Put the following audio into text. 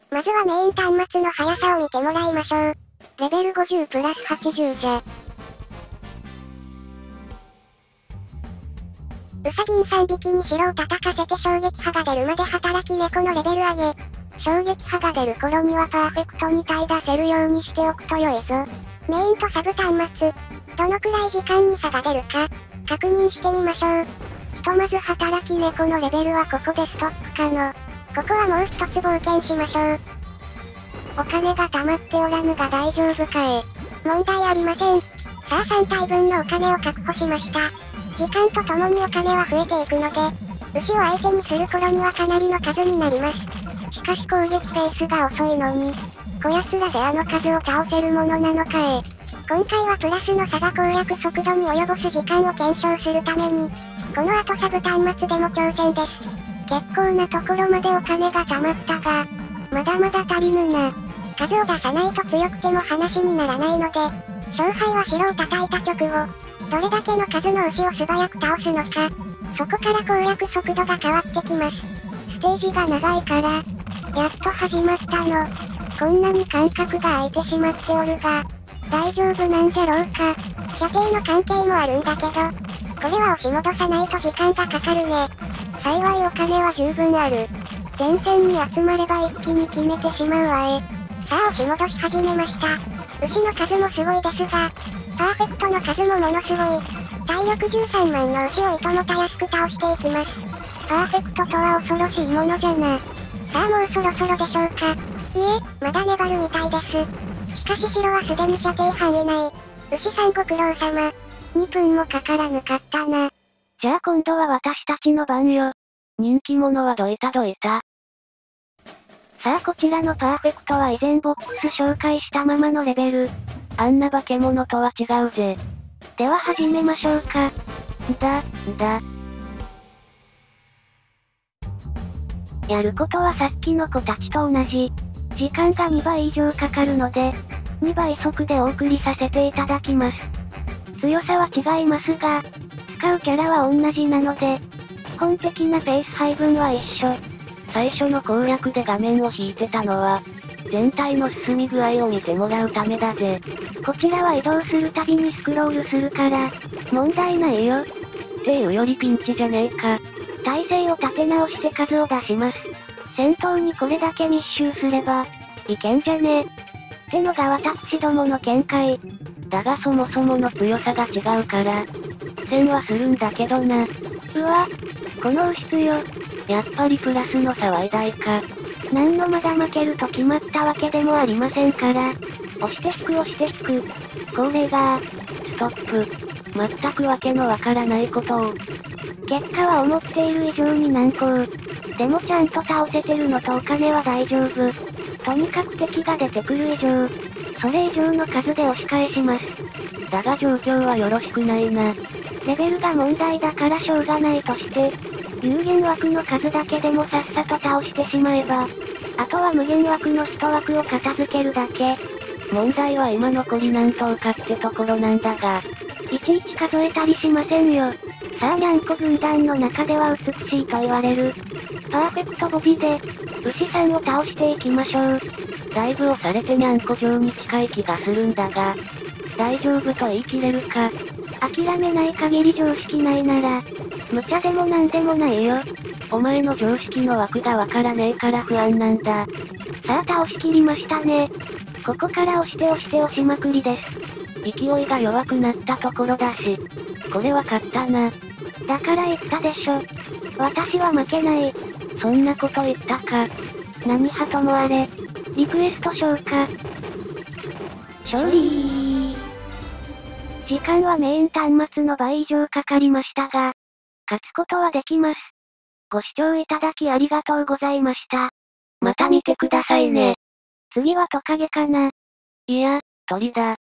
まずはメイン端末の速さを見てもらいましょう。レベル50プラス80じゃ。ウサギン3匹に城を叩かせて衝撃波が出るまで働き猫のレベル上げ。衝撃波が出る頃にはパーフェクトに耐え出せるようにしておくと良いぞ。メインとサブ端末、どのくらい時間に差が出るか、確認してみましょう。ひとまず働き猫のレベルはここでストップ可能。ここはもう一つ冒険しましょう。お金が貯まっておらぬが大丈夫かえ。問題ありません。さあ3体分のお金を確保しました。時間とともにお金は増えていくので、牛を相手にする頃にはかなりの数になります。しかし攻撃ペースが遅いのに、こやつらであの数を倒せるものなのかえ。今回はプラスの差が攻略速度に及ぼす時間を検証するために、この後サブ端末でも挑戦です。結構なところまでお金が貯まったが、まだまだ足りぬな。数を出さないと強くても話にならないので、勝敗は城を叩いた直後、どれだけの数の牛を素早く倒すのか、そこから攻略速度が変わってきます。ステージが長いから、やっと始まったの。こんなに間隔が空いてしまっておるが、大丈夫なんじゃろうか。射程の関係もあるんだけど、これは押し戻さないと時間がかかるね。幸いお金は十分ある。前線に集まれば一気に決めてしまうわえ。さあ押し戻し始めました。牛の数もすごいですが、パーフェクトの数もものすごい。体力13万の牛をいともたやすく倒していきます。パーフェクトとは恐ろしいものじゃな。さあもうそろそろでしょうか。いえ、まだ粘るみたいです。しかし城はすでに射程範囲内。牛さんご苦労様。2分もかからぬかったな。 じゃあ今度は私たちの番よ。人気者はどいた。さあこちらのパーフェクトは以前ボックス紹介したままのレベル。あんな化け物とは違うぜ。では始めましょうか。やることはさっきの子たちと同じ。時間が2倍以上かかるので、2倍速でお送りさせていただきます。強さは違いますが、使うキャラは同じなので、基本的なペース配分は一緒。最初の攻略で画面を引いてたのは、全体の進み具合を見てもらうためだぜ。こちらは移動するたびにスクロールするから、問題ないよ。っていうよりピンチじゃねえか。体勢を立て直して数を出します。戦闘にこれだけ密集すれば、いけんじゃねってのが私どもの見解。だがそもそもの強さが違うから、苦戦はするんだけどな。うわ、この牛強。やっぱりプラスの差は偉大か。なんのまだ負けると決まったわけでもありませんから。押して引く。これが、ストップ。全くわけのわからないことを。結果は思っている以上に難航。でもちゃんと倒せてるのとお金は大丈夫。とにかく敵が出てくる以上、それ以上の数で押し返します。だが状況はよろしくないな。レベルが問題だからしょうがないとして、有限枠の数だけでもさっさと倒してしまえば、あとは無限枠の1枠を片付けるだけ。問題は今残り何頭かってところなんだが、いちいち数えたりしませんよ。さあにゃんこ軍団の中では美しいと言われる。パーフェクトボビで、牛さんを倒していきましょう。だいぶ押されてにゃんこ城に近い気がするんだが、大丈夫と言い切れるか。諦めない限り常識ないなら、無茶でもなんでもないよ。お前の常識の枠がわからねえから不安なんだ。さあ倒しきりましたね。ここから押しまくりです。勢いが弱くなったところだし、これは勝ったな。だから言ったでしょ。私は負けない。そんなこと言ったか。何はともあれ。リクエスト消化。勝利時間はメイン端末の倍以上かかりましたが、勝つことはできます。ご視聴いただきありがとうございました。また見てくださいね。次はトカゲかな。いや、鳥だ。